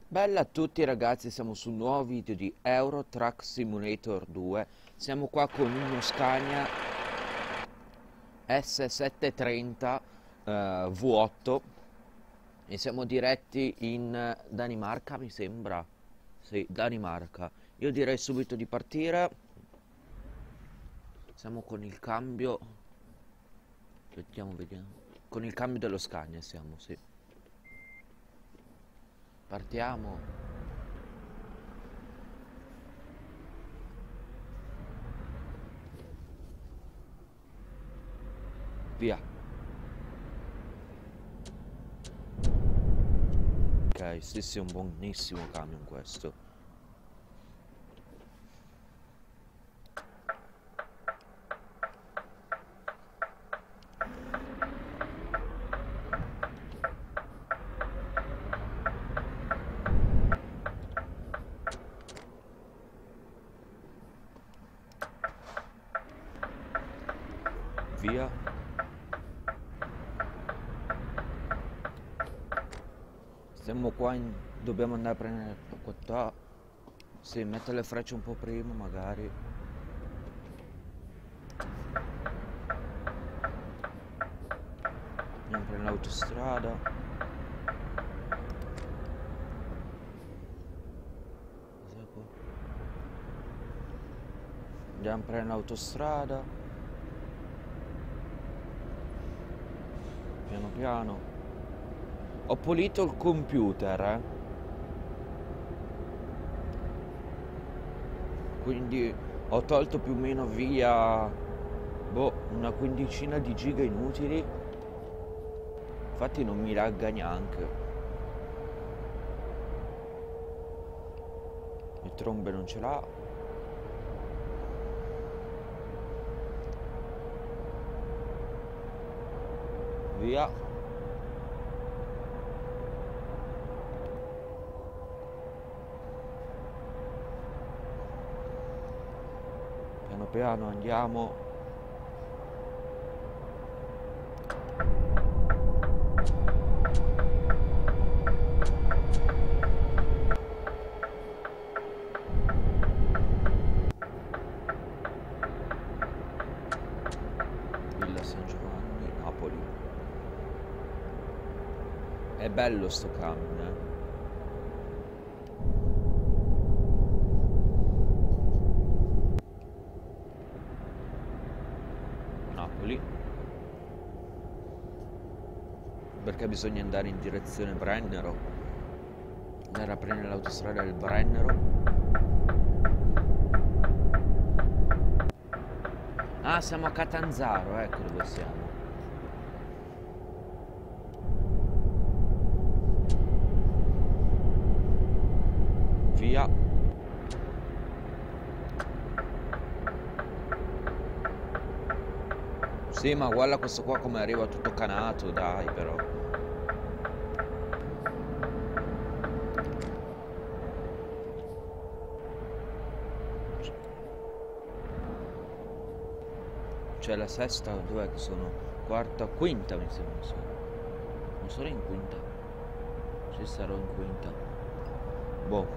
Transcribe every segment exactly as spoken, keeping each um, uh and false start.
Bella a tutti ragazzi, siamo su un nuovo video di Euro Truck Simulator due. Siamo qua con uno Scania S settecentotrenta eh, V otto e siamo diretti in Danimarca, mi sembra. Sì, Danimarca. Io direi subito di partire. Siamo con il cambio. Vediamo, vediamo. Con il cambio dello Scania siamo, sì. Partiamo. Via. Ok, sì, sì, è un buonissimo camion questo. Via. Stiamo qua in... Dobbiamo andare a prendere qua. Sì, mettere le frecce un po' prima magari. Andiamo a prendere l'autostrada. Cos'è qua? Andiamo a prendere l'autostrada. Piano piano. Ho pulito il computer, eh. Quindi ho tolto più o meno via boh, una quindicina di giga inutili. Infatti non mi lagga neanche. Le trombe non ce l'ha. Via. Piano piano andiamo. Villa San Giovanni, Napoli. È bello sto camion, eh. Napoli. Perché bisogna andare in direzione Brennero. Andare a prendere l'autostrada del Brennero. Ah, siamo a Catanzaro, ecco dove siamo. Via. Sì, ma guarda questo qua come arriva tutto canato, dai però. C'è la sesta, dov'è che sono? Quarta, quinta mi sembra sono. Non sono in quinta. Ci sarò in quinta. Boh.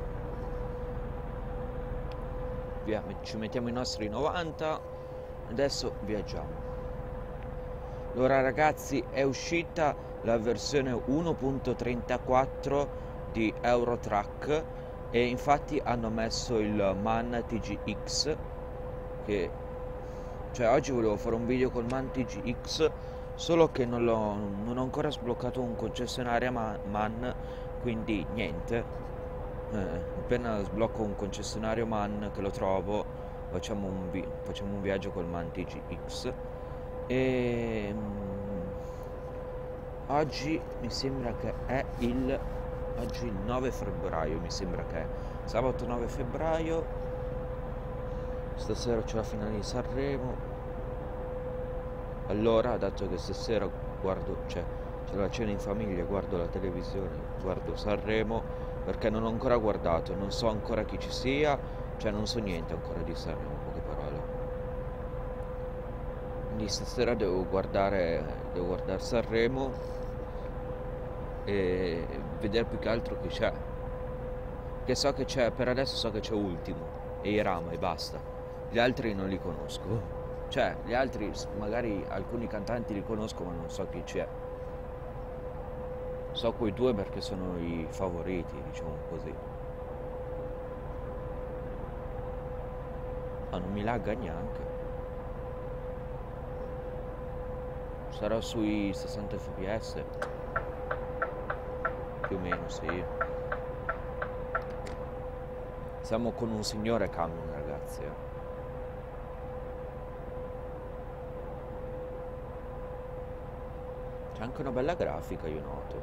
Via, ci mettiamo i nostri novanta. Adesso viaggiamo. Allora ragazzi, è uscita la versione uno punto trentaquattro di Euro Truck e infatti hanno messo il MAN T G X, che cioè oggi volevo fare un video col MAN T G X, solo che non, l'ho, non ho ancora sbloccato un concessionario MAN, quindi niente. Eh, appena sblocco un concessionario MAN che lo trovo, facciamo un, vi facciamo un viaggio col MAN T G X. E mm, oggi mi sembra che è il oggi il nove febbraio, mi sembra che è sabato nove febbraio. Stasera c'è la finale di Sanremo. Allora, dato che stasera guardo, cioè c'è la cena in famiglia, guardo la televisione, guardo Sanremo, perché non ho ancora guardato, non so ancora chi ci sia, cioè non so niente ancora di Sanremo, in poche parole. Quindi stasera devo guardare, devo guardare Sanremo e vedere più che altro chi c'è. che so che c'è, per adesso so che c'è Ultimo e Irama e basta. Gli altri non li conosco. Cioè, gli altri, magari alcuni cantanti li conosco, ma non so chi c'è. So quei due perché sono i favoriti, diciamo così. Ma non mi lagga neanche. Sarò sui sessanta fps. Più o meno, sì. Siamo con un signore camion, ragazzi. Eh. C'è anche una bella grafica, io noto.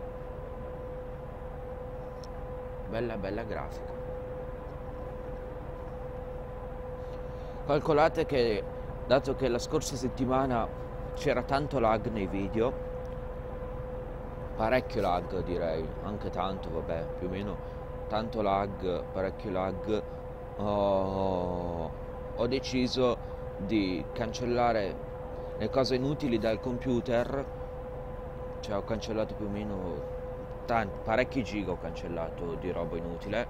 Bella, bella grafica. Calcolate che, dato che la scorsa settimana c'era tanto lag nei video, parecchio lag direi, anche tanto, vabbè, più o meno tanto lag, parecchio lag, ho, ho deciso di cancellare le cose inutili dal computer, cioè ho cancellato più o meno tanti, parecchi giga ho cancellato di roba inutile,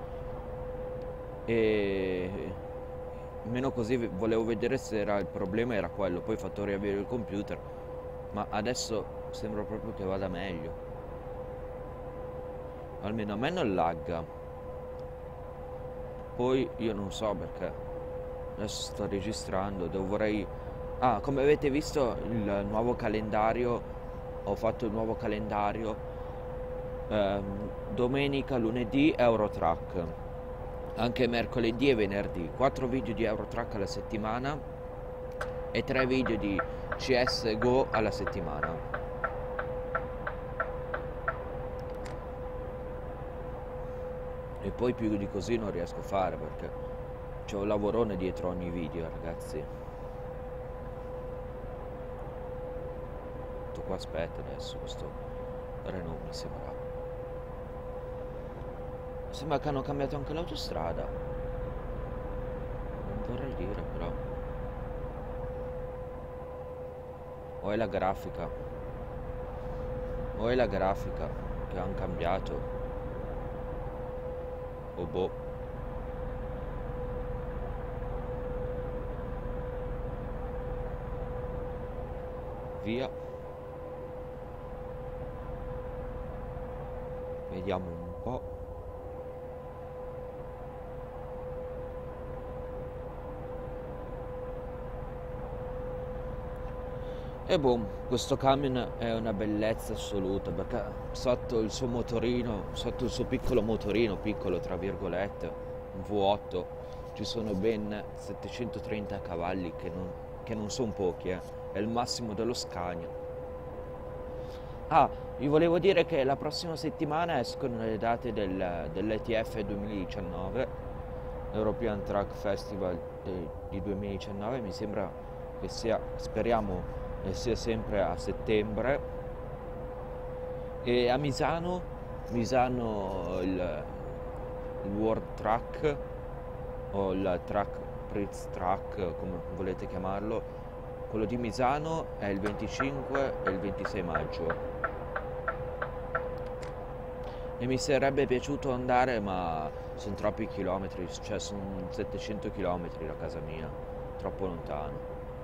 e meno così volevo vedere se era il problema, era quello, poi ho fatto riavere il computer, ma adesso sembra proprio che vada meglio, almeno a me non lagga. Poi io non so perché adesso sto registrando, devo vorrei ah, come avete visto il nuovo calendario, ho fatto il nuovo calendario, ehm, domenica, lunedì Eurotrack, anche mercoledì e venerdì, quattro video di Eurotrack alla settimana e tre video di C S G O alla settimana. E poi più di così non riesco a fare perché c'è un lavorone dietro ogni video, ragazzi. Tutto qua, aspetta adesso, questo Renault mi sembra. Sembra che hanno cambiato anche l'autostrada. Non vorrei dire, però. O è la grafica. O è la grafica che hanno cambiato. O boh. Via. Vediamo un po'. E boh, questo camion è una bellezza assoluta perché sotto il suo motorino, sotto il suo piccolo motorino, piccolo tra virgolette, un V otto, ci sono ben settecentotrenta cavalli che non, che non sono pochi, eh. È il massimo dello Scania. Ah, vi volevo dire che la prossima settimana escono le date del, dell'E T F duemiladiciannove, European Truck Festival di, di duemiladiciannove, mi sembra che sia, speriamo, e sia sempre a settembre, e a Misano, Misano il, il World Truck o il Truck Prix Truck, come volete chiamarlo, quello di Misano è il venticinque e il ventisei maggio e mi sarebbe piaciuto andare, ma sono troppi chilometri, cioè sono settecento chilometri da casa mia, troppo lontano.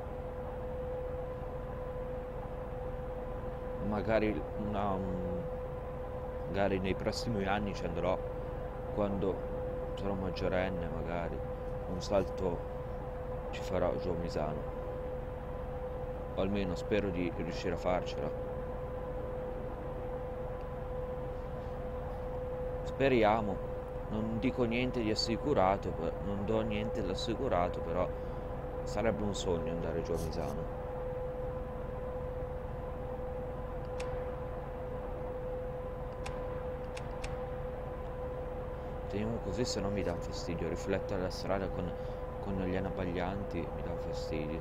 Magari, una, magari nei prossimi anni ci andrò, quando sarò maggiorenne, magari un salto ci farò giù a Misano, o almeno spero di riuscire a farcela. Speriamo, non dico niente di assicurato, non do niente di assicurato, però sarebbe un sogno andare giù a Misano. Teniamo così, se no mi dà fastidio, riflettere la strada con, con gli anabaglianti mi dà fastidio.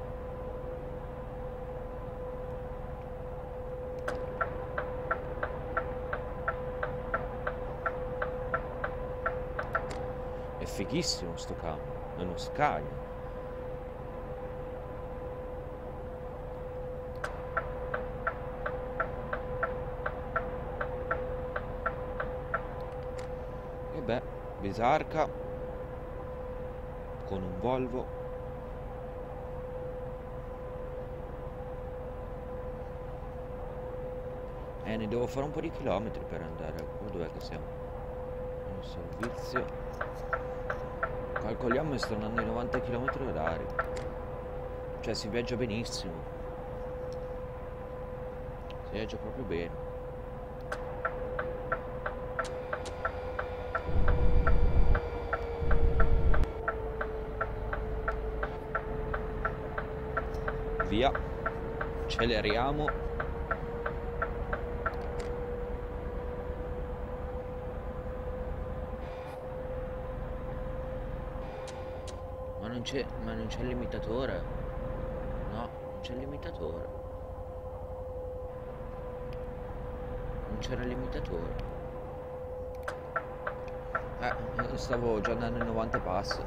È fighissimo sto camion, è uno Scania. E beh, Bisarca con un Volvo. Eh, ne devo fare un po' di chilometri per andare. Oh, dov'è che siamo? In servizio. Calcoliamo che sto andando ai novanta chilometri orari. Cioè si viaggia benissimo. Si viaggia proprio bene. Via. Acceleriamo. Ma non c'è, ma non c'è il limitatore. No, non c'è il limitatore. Non c'era il limitatore. Eh, stavo già andando ai novanta passi.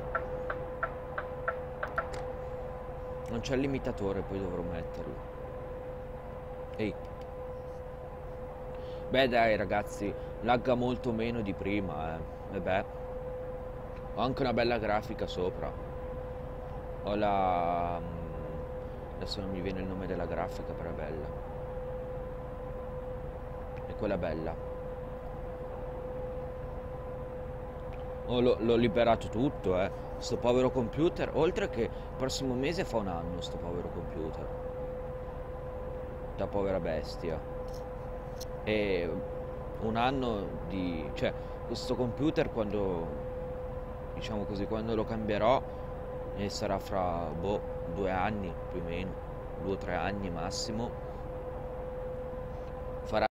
Non c'è il limitatore, poi dovrò metterlo. Ehi. Beh dai ragazzi, lagga molto meno di prima, eh. E beh. Ho anche una bella grafica sopra. Ho la... Adesso non mi viene il nome della grafica, però è bella. È quella bella. Oh, l'ho liberato tutto, eh. Sto povero computer. Oltre che il prossimo mese fa un anno, sto povero computer. Da povera bestia. E un anno di... Cioè, questo computer quando... Diciamo così, quando lo cambierò... E sarà fra, boh, due anni più o meno. Due o tre anni massimo. Farà